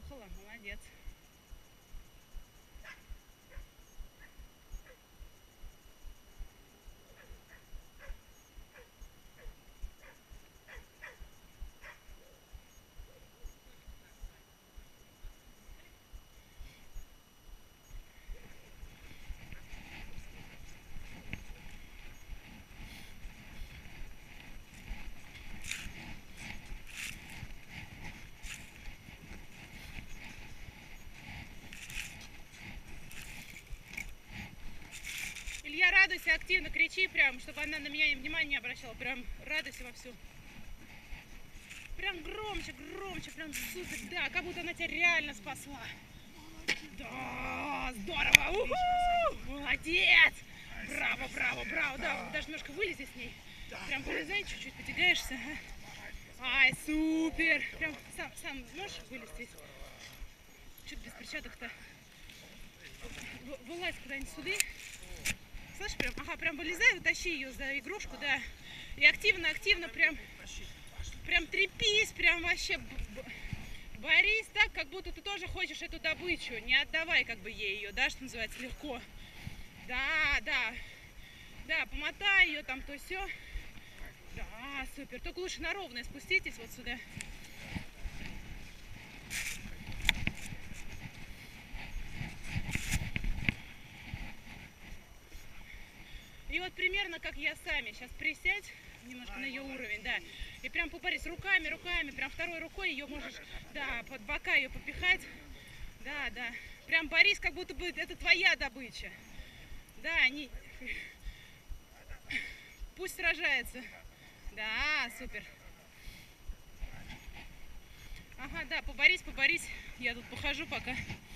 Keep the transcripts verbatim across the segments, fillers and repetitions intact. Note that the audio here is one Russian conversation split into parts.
Обнюхала, молодец. Илья, радуйся активно, кричи прям, чтобы она на меня внимание не обращала. Прям радуйся вовсю. Прям громче, громче, прям супер. Да, как будто она тебя реально спасла. Да, здорово. У-ху! Молодец. Браво, браво, браво. Да, даже немножко вылези с ней. Прям вылезай, чуть-чуть потягаешься. Ага. Ай, супер. Прям сам, сам можешь вылезти? Чуть без перчаток-то. Вылазь куда-нибудь сюда. Слышишь, прям, ага, прям вылезай, утащи ее за игрушку, да. И активно-активно прям, прям трепись, прям вообще борись так, как будто ты тоже хочешь эту добычу. Не отдавай как бы ей ее, да, что называется, легко. Да, да, да, помотай ее там, то все. Да, супер. Только лучше на ровное спуститесь вот сюда. И вот примерно как я сами. Сейчас присядь немножко на ее уровень, да. И прям поборись руками, руками, прям второй рукой ее можешь, да, под бока ее попихать. Да, да. Прям борись, как будто бы это твоя добыча. Да, они... Пусть сражается. Да, супер. Ага, да, поборись, поборись. Я тут похожу пока.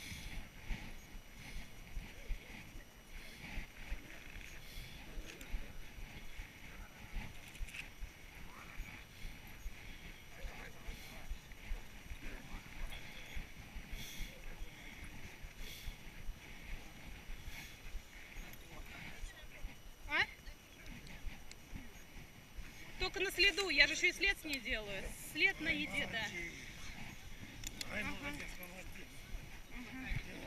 Только на следу, я же еще и след с ней делаю. След на еде, да. Ага. Ага.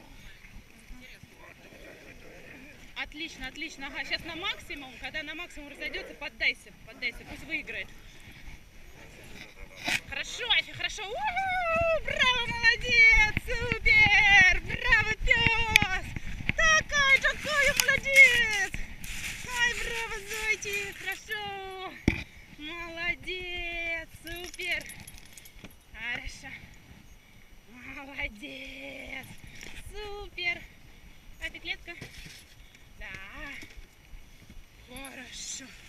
Отлично, отлично. Ага, сейчас на максимум, когда на максимум разойдется, поддайся, поддайся, пусть выиграет. Хорошо, Афи, хорошо. У-ху! Браво, молодец, супер, браво, пес. Такой, такой, молодец. Ай, браво, зайчик, хорошо. Молодец, супер. Хорошо. Молодец. Супер. А петлетка? Да. Хорошо.